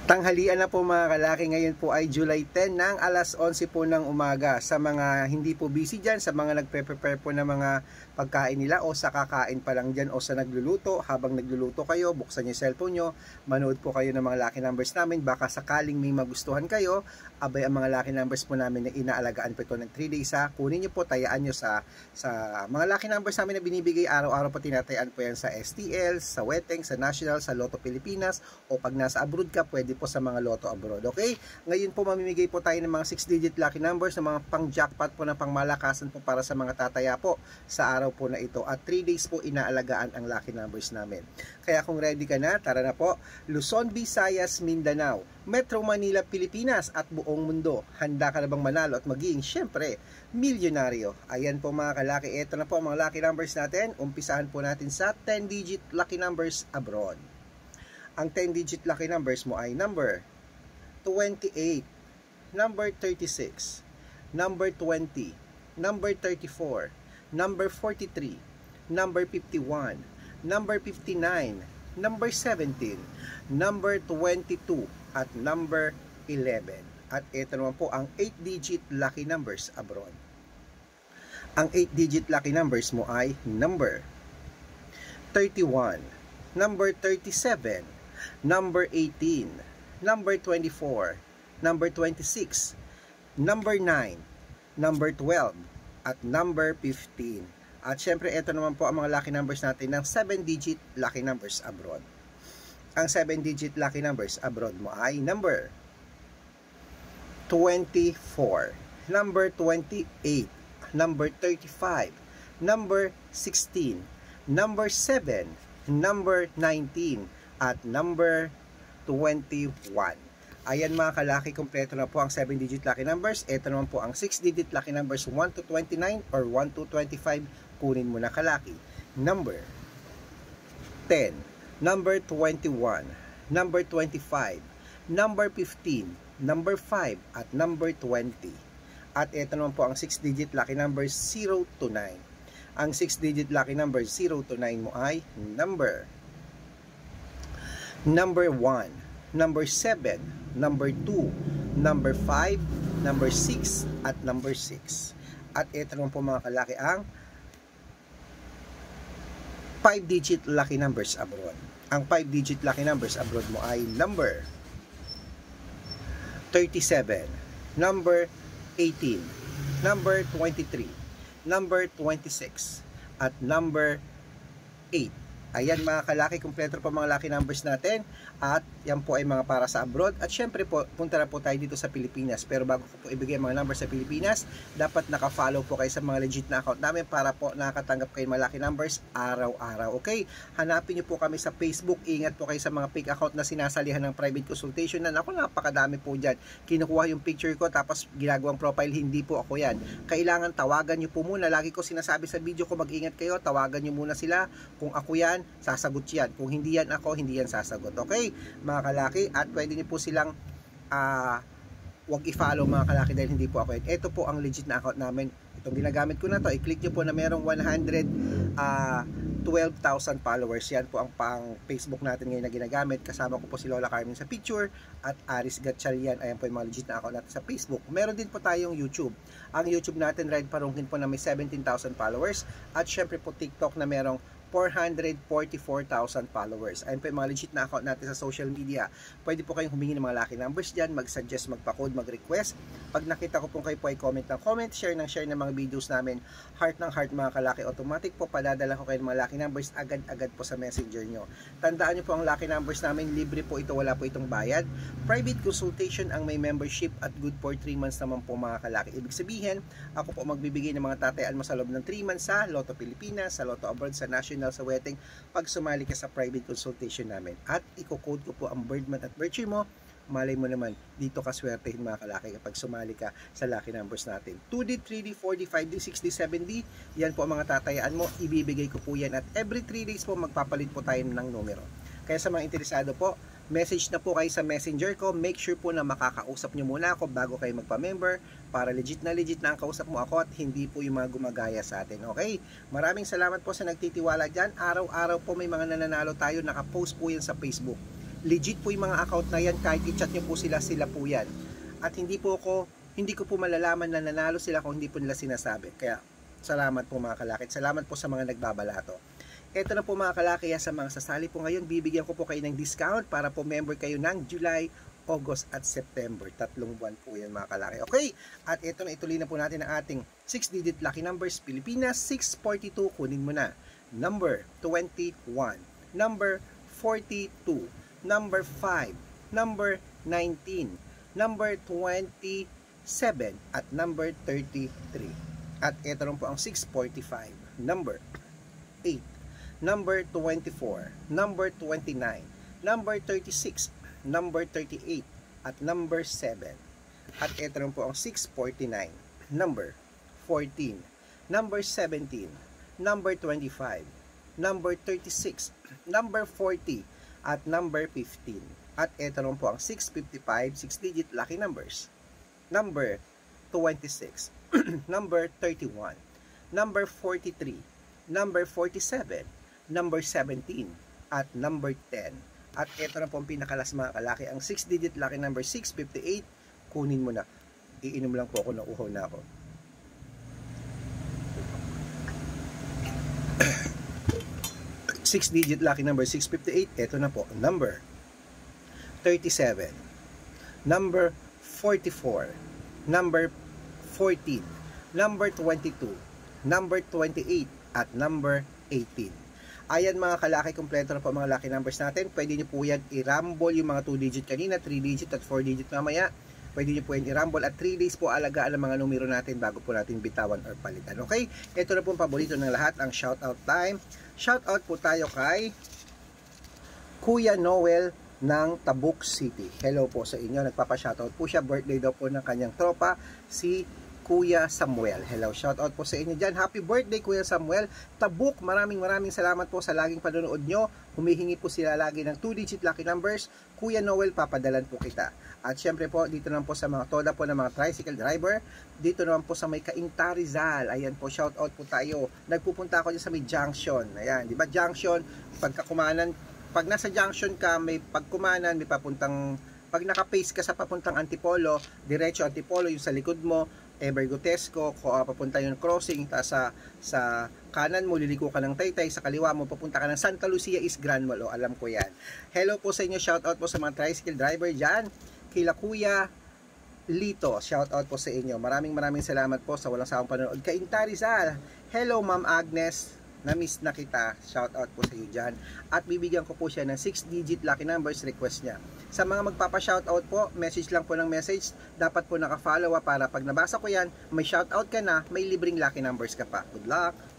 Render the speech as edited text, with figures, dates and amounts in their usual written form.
Tanghalian na po mga kalaki, ngayon po ay July 10 ng alas 11 po ng umaga. Sa mga hindi po busy dyan, sa mga nagpe-prepare po ng mga pagkain nila o sa kakain pa lang dyan o sa nagluluto, habang nagluluto kayo, buksan yung cellphone nyo, manood po kayo ng mga lucky numbers namin. Baka sakaling may magustuhan kayo, abay ang mga lucky numbers po namin na inaalagaan po ito ng 3 days ha. Kunin nyo po, tayaan nyo sa mga lucky numbers namin na binibigay araw-araw po, tinatayaan po yan sa STL, sa Weteng, sa National, sa Lotto Pilipinas, o pag nasa abroad ka, pwede po sa mga Lotto abroad. Okay? Ngayon po mamimigay po tayo ng mga 6-digit lucky numbers, ng mga pang-jackpot po, ng pangmalakasan po para sa mga tataya po sa araw po na ito. At 3 days po inaalagaan ang lucky numbers namin. Kaya kung ready ka na, tara na po. Luzon, Visayas, Mindanao, Metro Manila, Pilipinas at buong mundo. Handa ka na bang manalo at maging, syempre, milyonaryo? Ayan po mga kalaki. Ito na po ang mga lucky numbers natin. Umpisahan po natin sa 10-digit lucky numbers abroad. Ang 10-digit lucky numbers mo ay number 28, number 36, number 20, number 34, number 43, number 51, number 59, number 17, number 22, at number 11. At ito naman po ang 8-digit lucky numbers abroad. Ang 8-digit lucky numbers mo ay number 31, number 37, number 18, number 24, number 26, number 9, number 12, at number 15. At syempre, ito naman po ang mga lucky numbers natin ng 7-digit lucky numbers abroad. Ang 7-digit lucky numbers abroad mo ay number 24, number 28, number 35, number 16, number 7, number 19, at number 21. Ayan mga kalaki, kompleto na po ang 7-digit lucky numbers. Ito naman po ang 6-digit lucky numbers 1 to 29 or 1 to 25. Kunin mo na kalaki. Number 10, number 21, number 25, number 15, number 5, at number 20. At ito naman po ang 6-digit lucky numbers 0 to 9. Ang 6-digit lucky numbers 0 to 9 mo ay number 1, number 7, number 2, number 5, number 6, at number 6. At ito naman po mga kalaki ang 5-digit lucky numbers abroad. Ang 5-digit lucky numbers abroad mo ay number 37, number 18, number 23, number 26, at number 8. Ayan mga kalaki, kumpleto po mga lucky numbers natin. At yan po ay mga para sa abroad. At syempre po, punta na po tayo dito sa Pilipinas. Pero bago po ibigay ang mga numbers sa Pilipinas, dapat naka-follow po kayo sa mga legit na account namin para po nakatanggap kayo ng mga lucky numbers araw-araw. Okay? Hanapin nyo po kami sa Facebook. Ingat po kayo sa mga fake account na sinasalihan ng private consultation. Na ako, napakadami po dyan. Kinukuha yung picture ko tapos ginagawang profile. Hindi po ako yan. Kailangan tawagan nyo po muna. Lagi ko sinasabi sa video ko, mag-ingat kayo. Tawagan nyo muna sila. Kung ako yan, sasagot yan. Kung hindi yan ako, hindi yan sasagot. Okay, mga kalaki? At pwede niyo po silang wag i-follow mga kalaki dahil hindi po ako yan. Ito po ang legit na account namin. Itong ginagamit ko na to, i-click nyo po na merong 112,000 followers. Yan po ang pang Facebook natin ngayon na ginagamit. Kasama ko po si Lola Carmen sa picture at Aris Gatchalian. Ayan po yung mga legit na account natin sa Facebook. Meron din po tayong YouTube. Ang YouTube natin, Red Parungkin po, na may 17,000 followers. At syempre po TikTok na merong 444,000 followers. Ayun po yung mga legit na account natin sa social media. Pwede po kayong humingi ng mga lucky numbers dyan, mag-suggest, magpa-code, mag-request. Pag nakita ko po kayo po ay comment ng comment, share ng mga videos namin, heart ng heart mga kalaki, automatic po padadala ko kayo ng mga lucky numbers agad-agad po sa messenger nyo. Tandaan nyo po ang lucky numbers namin, libre po ito, wala po itong bayad. Private consultation ang may membership at good for 3 months naman po mga kalaki. Ibig sabihin, ako po magbibigay ng mga tatayaan mo sa loob ng 3 months sa Lotto Pilipinas, sa Lotto Abroad, sa National, sa Weteng, pag sumali ka sa private consultation namin. At i-code ko po ang birth month at birth year mo. Malay mo naman, dito ka swertehin mga kalaki kapag sumali ka sa lucky numbers natin. 2D, 3D, 4D, 5D, 6D, 7D, yan po ang mga tatayaan mo. Ibibigay ko po yan at every 3 days po magpapalit po tayo ng numero. Kaya sa mga interesado po, message na po kayo sa messenger ko. Make sure po na makakausap nyo muna ako bago kayo magpa-member para legit na ang kausap mo ako at hindi po yung mga gumagaya sa atin. Okay? Maraming salamat po sa nagtitiwala dyan. Araw-araw po may mga nananalo tayo. Nakapost po yan sa Facebook. Legit po yung mga account na yan, kahit i-chat nyo po sila, sila po yan. At hindi ko po malalaman na nanalo sila kung hindi po nila sinasabi. Kaya salamat po mga kalaki. Salamat po sa mga nagbabalato. Ito na po mga kalaki, sa mga sasali po ngayon, bibigyan ko po kayo ng discount para po member kayo ng July, August at September. 3 buwan po yan mga kalaki. Okay, at ito na, ituloy na po natin ang ating 6-digit lucky numbers. Pilipinas 642, kunin mo na. Number 21, number 42, number 5, number 19, number 27, at number 33. At ito rin po ang 645, number 8, number 24, number 29, number 36, number 38, at number 7. At ito rin po ang 649, number 14, number 17, number 25, number 36, number 40, at number 15. At ito rin po ang 655, 6-digit lucky numbers. Number 26, number 31, number 43, number 47, number 17, at number 10. At ito na po ang pinakalas mga kalaki, ang 6-digit lucky number 658. Kunin mo na. Iinom lang po ako, nauuhaw na ako. Six-digit lucky number 658. Ito na po, number 37, number 44, number 14, number 22, number 28, at number 18. Ayan mga kalaki, kompleto na po mga lucky numbers natin. Pwede nyo po yan i-rumble yung mga 2-digit kanina, 3-digit at 4-digit mamaya. Pwede nyo po yan i-rumble at 3 days po alagaan ang mga numero natin bago po natin bitawan or palitan. Okay? Ito na po ang paborito ng lahat, ang shoutout time. Shoutout po tayo kay Kuya Noel ng Tabuk City. Hello po sa inyo. Nagpapa-shoutout po siya. Birthday daw po ng kanyang tropa, si Kuya Samuel. Hello, shoutout po sa inyo dyan. Happy birthday Kuya Samuel. Tabuk, maraming salamat po sa laging panonood nyo. Humihingi po sila lagi ng 2-digit lucky numbers. Kuya Noel, papadalan po kita. At syempre po, dito naman po sa mga toda po ng mga tricycle driver. Dito naman po sa may Cainta Rizal. Ayan po, shoutout po tayo. Nagpupunta ako dyan sa may junction. Ayan, di ba junction? Pagkakumanan, pag nasa junction ka, may pagkumanan, may papuntang, pag naka-face ka sa papuntang Antipolo, diretso Antipolo, yung sa likod mo, Evergotesco, papunta yung crossing, sa kanan mo, liliko ka ng Taytay, sa kaliwa mo, papunta ka ng Santa Lucia is Grand Mall, alam ko yan. Hello po sa inyo, shoutout po sa mga tricycle driver dyan, kila Kuya Lito, shoutout po sa inyo. Maraming salamat po sa walang sawang panonood. Cainta Rizal, hello Ma'am Agnes, na-miss na kita, shoutout po sa iyo dyan. At bibigyan ko po siya ng 6-digit lucky numbers request niya. Sa mga magpapa-shoutout po, message lang po ng message. Dapat po naka-follow para pag nabasa ko yan, may shoutout ka na, may libreng lucky numbers ka pa. Good luck!